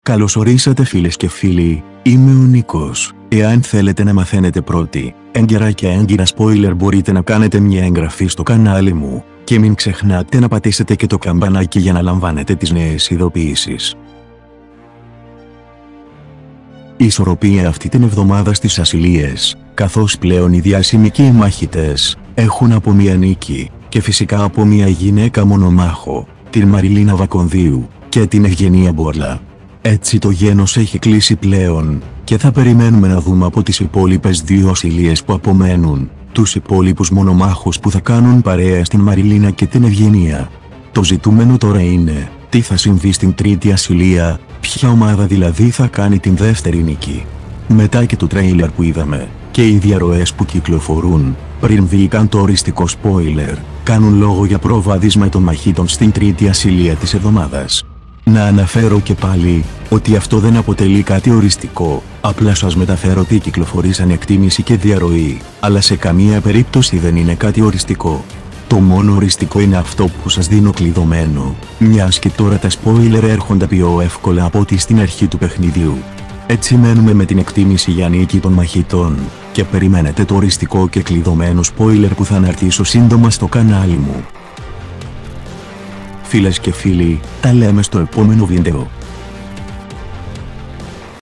Καλώς ορίσατε φίλες και φίλοι, είμαι ο Νίκος. Εάν θέλετε να μαθαίνετε πρώτοι, έγκαιρα και έγκυρα spoiler, μπορείτε να κάνετε μια εγγραφή στο κανάλι μου, και μην ξεχνάτε να πατήσετε και το καμπανάκι για να λαμβάνετε τις νέες ειδοποιήσεις. Η ισορροπία αυτή την εβδομάδα στις ασυλίες, καθώς πλέον οι διάσημοι και οι μάχητες έχουν από μια νίκη, και φυσικά από μια γυναίκα μονομάχο, την Μαριλίνα Βακονδύου, και την Ευγενία Μπόρλα. Έτσι το γένος έχει κλείσει πλέον, και θα περιμένουμε να δούμε από τις υπόλοιπες δύο ασυλίες που απομένουν, τους υπόλοιπους μονομάχους που θα κάνουν παρέα στην Μαριλίνα και την Ευγενία. Το ζητούμενο τώρα είναι, τι θα συμβεί στην τρίτη ασυλία, ποια ομάδα δηλαδή θα κάνει την δεύτερη νίκη. Μετά και το τρέιλερ που είδαμε, και οι διαρροές που κυκλοφορούν, πριν βγήκαν το οριστικό spoiler, κάνουν λόγο για προβάδισμα των μαχήτων στην τρίτη ασυλία της εβδομάδας. Να αναφέρω και πάλι, ότι αυτό δεν αποτελεί κάτι οριστικό, απλά σας μεταφέρω τι κυκλοφορεί σαν εκτίμηση και διαρροή, αλλά σε καμία περίπτωση δεν είναι κάτι οριστικό. Το μόνο οριστικό είναι αυτό που σας δίνω κλειδωμένο, μιας και τώρα τα spoiler έρχονται πιο εύκολα από ό,τι στην αρχή του παιχνιδιού. Έτσι μένουμε με την εκτίμηση για νίκη των μαχητών, και περιμένετε το οριστικό και κλειδωμένο spoiler που θα αναρτήσω σύντομα στο κανάλι μου. Φίλες και φίλοι, τα λέμε στο επόμενο βίντεο.